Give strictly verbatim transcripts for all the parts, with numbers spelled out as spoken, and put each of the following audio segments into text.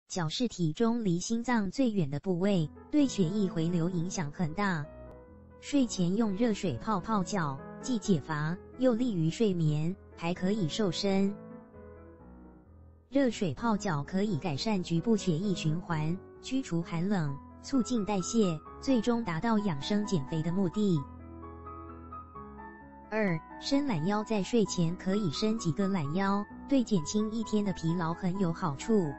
脚是体中离心脏最远的部位，对血液回流影响很大。睡前用热水泡泡脚，既解乏又利于睡眠，还可以瘦身。热水泡脚可以改善局部血液循环，驱除寒冷，促进代谢，最终达到养生减肥的目的。二、伸懒腰，在睡前可以伸几个懒腰，对减轻一天的疲劳很有好处。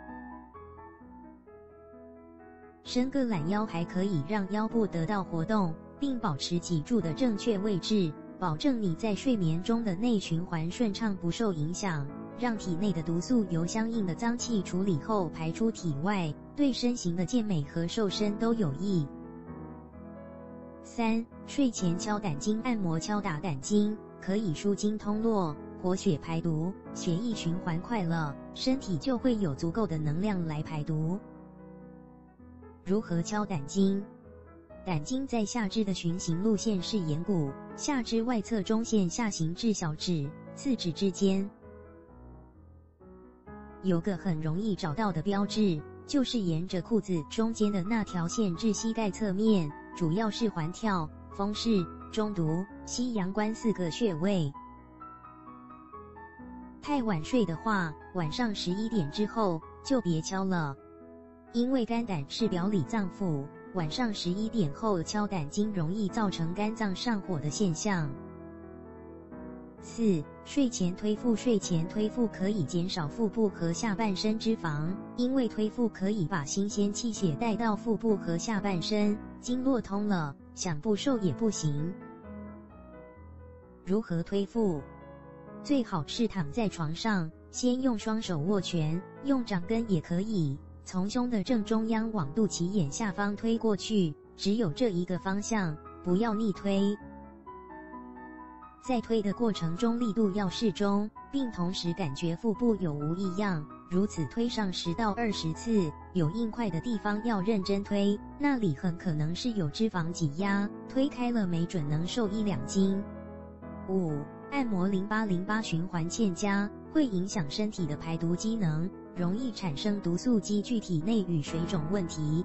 伸个懒腰还可以让腰部得到活动，并保持脊柱的正确位置，保证你在睡眠中的内循环顺畅不受影响，让体内的毒素由相应的脏器处理后排出体外，对身形的健美和瘦身都有益。三、睡前敲胆经按摩，敲打胆经可以舒筋通络，活血排毒，血液循环快乐，身体就会有足够的能量来排毒。如何敲胆经？胆经在下肢的循行路线是眼骨，下肢外侧中线下行至小指、次指之间。有个很容易找到的标志，就是沿着裤子中间的那条线至膝盖侧面，主要是环跳、风市、中毒、西阳关四个穴位。太晚睡的话，晚上十一点之后就别敲了，因为肝胆是表里脏腑，晚上十一点后敲胆经容易造成肝脏上火的现象。四、睡前推腹，睡前推腹可以减少腹部和下半身脂肪，因为推腹可以把新鲜气血带到腹部和下半身，经络通了，想不瘦也不行。如何推腹？最好是躺在床上，先用双手握拳，用掌根也可以，从胸的正中央往肚脐眼下方推过去，只有这一个方向，不要逆推。在推的过程中力度要适中，并同时感觉腹部有无异样，如此推上十到二十次，有硬块的地方要认真推，那里很可能是有脂肪挤压，推开了没准能瘦一两斤。五、按摩淋巴，淋巴循环欠佳会影响身体的排毒机能，容易产生毒素积聚体内与水肿问题。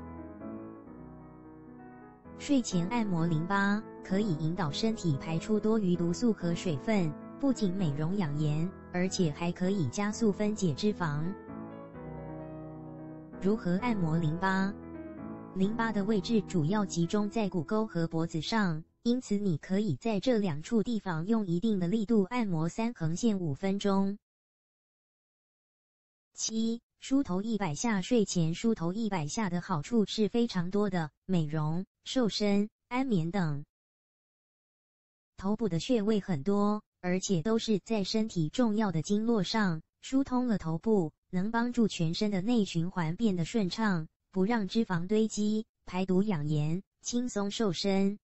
睡前按摩淋巴，可以引导身体排出多余毒素和水分，不仅美容养颜，而且还可以加速分解脂肪。如何按摩淋巴？淋巴的位置主要集中在骨沟和脖子上，因此你可以在这两处地方用一定的力度按摩三横线五分钟。七、梳头一百下，睡前梳头一百下的好处是非常多的，美容、瘦身、安眠等。头部的穴位很多，而且都是在身体重要的经络上，疏通了头部，能帮助全身的内循环变得顺畅，不让脂肪堆积，排毒养颜，轻松瘦身。